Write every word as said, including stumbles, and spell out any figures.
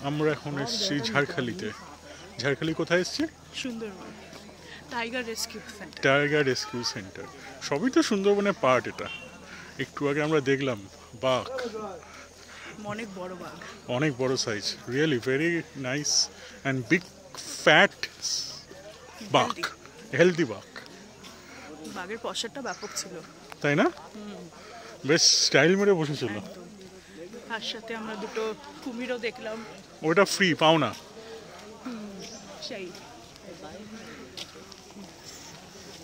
আমরা এখন এসেছি ঝাড়খালিতে। ঝাড়খালি কোথায় এসেছি? Sundarban tiger rescue centre. Tiger rescue centre, সবই তো সুন্দরবনের পার্ট। এটা একটু আগে আমরা দেখলাম বাঘ, অনেক বড় বাঘ, অনেক বড় size, really very nice and big fat বাঘ, হেলদি বাঘ। বাঘের পশারটা ব্যাপক ছিল, তাই না? বেশ স্টাইল মেরে বসেছিল। তার সাথে আমরা দুটো কুমিরও দেখলাম। ওটা ফ্রি পাও না। সেই